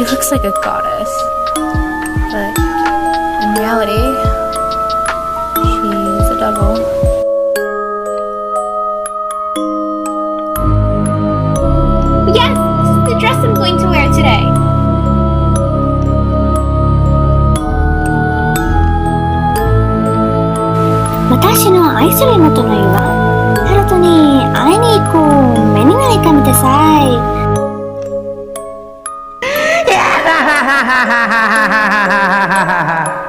She looks like a goddess, but in reality, she's a devil. Yes, this is the dress I'm going to wear today. 私の愛する妹の言うわ。ハルトに会いに行こう。目に何か見てさい。 ははははははははははは。